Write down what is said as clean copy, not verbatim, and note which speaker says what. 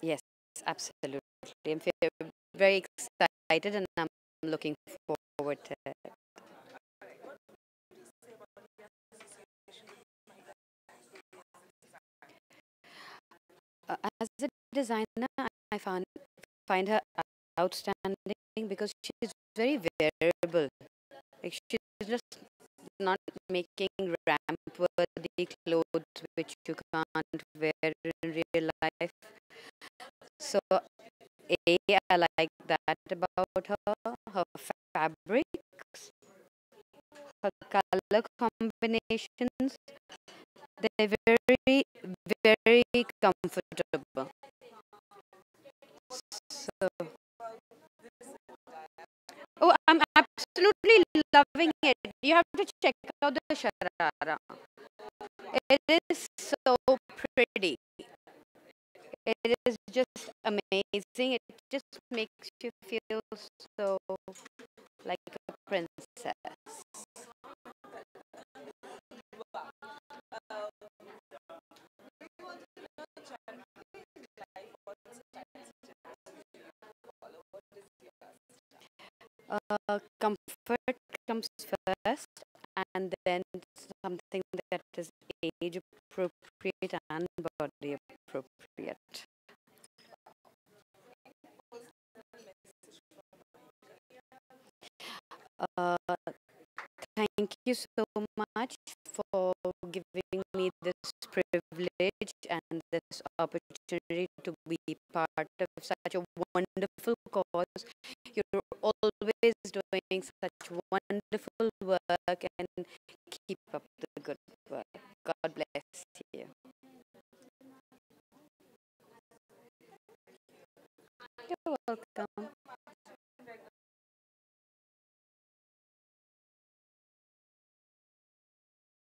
Speaker 1: Yes, absolutely. Very excited and I'm looking forward to it. As a designer, I find her outstanding because she's very variable. Like she's just not making ramp-worthy clothes which you can't wear in real life. So, I like that about her. Her fabrics, her color combinations, they're very, very comfortable. So, oh, I'm absolutely loving it. You have to check out the sharara. It is so pretty. It is just amazing. It just makes you feel so like a princess. Comfort comes first, and then something that is age appropriate and body appropriate. Uh, Thank you so much for giving me this privilege and this opportunity to be part of such a wonderful cause. You're always doing such wonderful work and keep up the good work. God bless you. You're welcome.